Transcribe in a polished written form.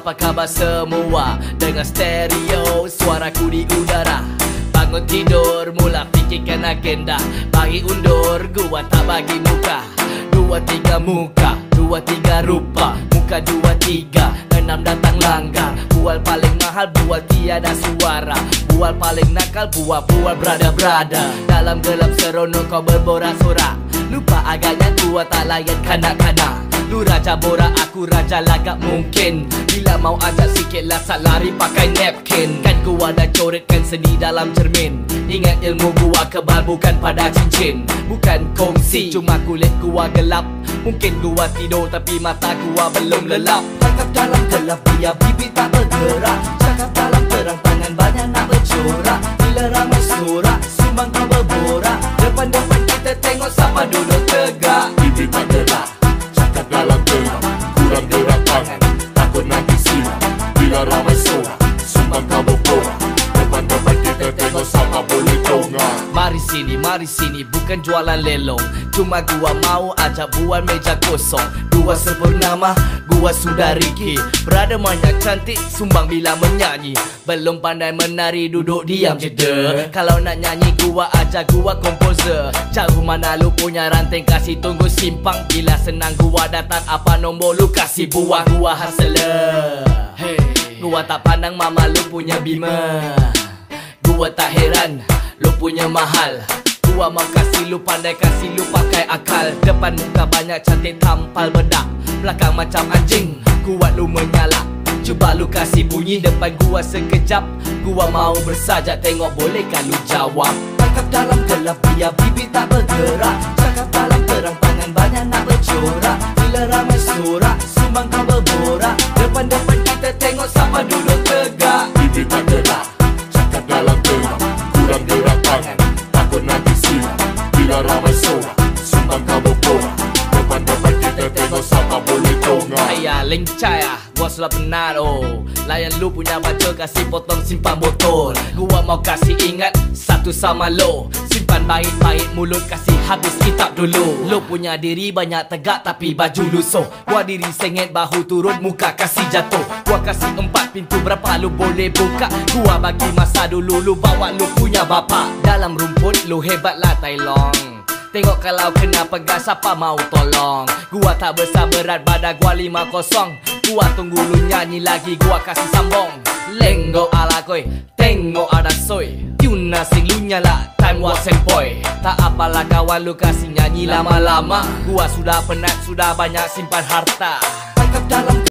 Apa kabar semua? Dengan stereo suaraku di udara. Bangun tidur, mula fikirkan agenda. Bagi undur, gua tak bagi muka. 2, 3 muka, 2, 3 rupa. Muka 2, 3, 6 datang langgar. Bual paling mahal, bual tiada suara. Bual paling nakal, bual berada-berada. Dalam gelap seronok kau berborak-sorak. Lupa agaknya gua tak layan kanak-kanak. Lu raja borak, aku raja lagak mungkin. Bila mau ajak sikit lasak lari pakai napkin. Kan gua dah coretkan seni dalam cermin. Ingat ilmu gua kebal bukan pada cincin. Bukan kongsi, cuma kulit gua gelap. Mungkin gua tidur tapi mata gua belum lelap. Cakap dalam gelap biar bibir tak bergerak. Cakap dalam terang tangan banyak nak bercorak. Bila ramai sorak, sumbang kau berborak. Depan-depan kita tengok siapa duduk tegak. Bibir tak gerak, cakap dalam gelap. Kurang gerak tangan, takut nanti silap. Bila ramai sorak, sumbang kau berborak. Depan-depan kita tengok siapa boleh dongak. Mari sini, bukan jualan lelong. Cuma gua mau ajak buat meja kosong. Gua sempurnama, gua sudah Ricky. Berada banyak cantik, sumbang bila menyanyi. Belum pandai menari, duduk diam je deh. Kalau nak nyanyi gua ajak gua komposer. Jauh mana lu punya ranting, kasih tunggu simpang. Bila senang gua datang, apa nombor lu kasih buang. Gua hustler, hey. Gua tak pandang mama lu punya Beamer. Gua tak heran, lu punya mahal. Gua mau kasih lu, pandai kasih lu pakai akal. Depan muka banyak cantik tampal bedak. Belakang macam anjing, kuat lu menyala. Cuba lu kasih bunyi depan gua sekejap. Gua mau bersajak, tengok bolehkah lu jawab. Cakap dalam gelap biar bibir tak bergerak. Cakap dalam terang tangan banyak nak bercorak. Bila ramai sorak, sumbang kau berborak. Depan-depan kita tengok siapa duduk tegak. Bibir tak gerak, cakap dalam gelap. Kurang gerak tangan, takut nanti silap. Bila ramai sorak, sumbang kau berborak. Depan-depan kita tengok siapa boleh dongak. Ayah lencai gua sudah penat Layan lu punya baca, kasih potong simpan botol. Gua mau kasih ingat satu sama lo. Simpan baik-baik mulut, kasih habis kitab dulu. Lo punya diri banyak tegak tapi baju lusuh. Gua diri sengit, bahu turun, muka kasih jatuh. Gua kasih 4 pintu, berapa lu boleh buka. Gua bagi masa dulu, lu bawa lu punya bapa. Dalam rumput lu hebatlah Tai Long. Tengok kalau kena pegang siapa mau tolong. Gua tak bersabaran, badan gua 5-0. Gua tunggu lu nyanyi lagi, gua kasih sambung. Lenggo ala koi, tengok ada soy. Tuna sing lu nyala, time was boy. Tak apalah kawan lu kasih nyanyi lama-lama. Gua sudah penat, sudah banyak simpan harta. Tangkap dalam